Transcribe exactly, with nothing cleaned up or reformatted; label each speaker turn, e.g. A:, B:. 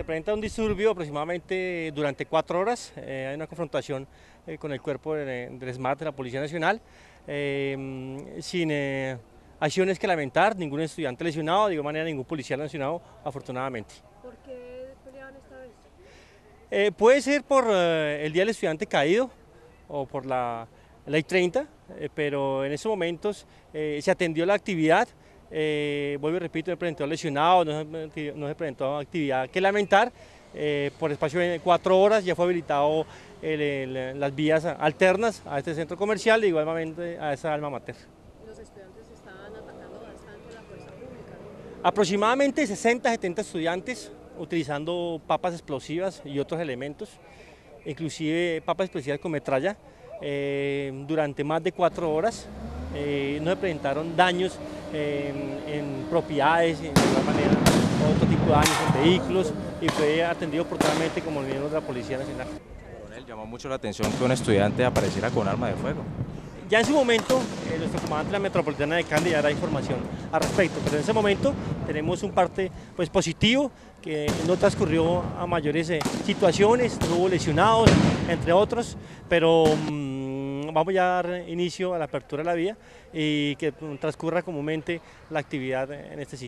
A: presenta un disturbio aproximadamente durante cuatro horas. Eh, hay una confrontación eh, con el cuerpo de, del SMAT de la Policía Nacional, eh, sin eh, acciones que lamentar, ningún estudiante lesionado, de igual manera ningún policía lesionado, afortunadamente.
B: ¿Por qué peleaban esta vez?
A: Eh, puede ser por eh, el Día del Estudiante Caído o por la Ley treinta, eh, pero en esos momentos eh, se atendió la actividad. Eh, vuelvo y repito, no se presentó lesionado, no se, no se presentó actividad que lamentar. Eh, por espacio de cuatro horas ya fue habilitado el, el, las vías alternas a este centro comercial, de igualmente a esa alma mater.
B: Los estudiantes estaban atacando bastante la fuerza pública, ¿no?
A: Aproximadamente sesenta, setenta estudiantes utilizando papas explosivas y otros elementos, inclusive papas explosivas con metralla, eh, durante más de cuatro horas. Eh, no se presentaron daños eh, en propiedades, de igual manera otro tipo de daños en vehículos, y fue atendido oportunamente como miembro de la Policía Nacional.
C: Coronel, llamó mucho la atención que un estudiante apareciera con arma de fuego.
A: Ya en su momento, eh, nuestro comandante de la Metropolitana de Cali dará información al respecto, pero en ese momento tenemos un parte pues, positivo, que no transcurrió a mayores eh, situaciones, no hubo lesionados, entre otros, pero mmm, vamos ya a dar inicio a la apertura de la vía y que transcurra comúnmente la actividad en este sitio.